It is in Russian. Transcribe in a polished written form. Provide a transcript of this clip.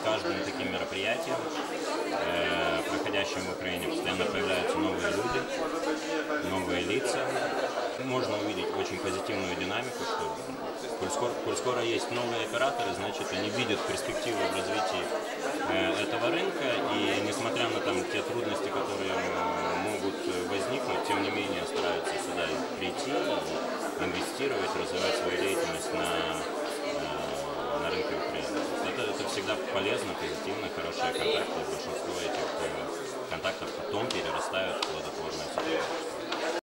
каждым таким мероприятием, проходящим в Украине, постоянно появляются новые люди, новые лица. Можно увидеть очень позитивную динамику, что коль скоро есть новые операторы, значит они видят перспективы в развитии этого рынка, и несмотря на те трудности, которые могут возникнуть, тем не менее стараются сюда прийти, инвестировать, развивать свою деятельность на рынке Украины. Это всегда полезно, позитивно, хорошие контакты. Большинство этих контактов потом перерастают в плодотворное сотрудничество.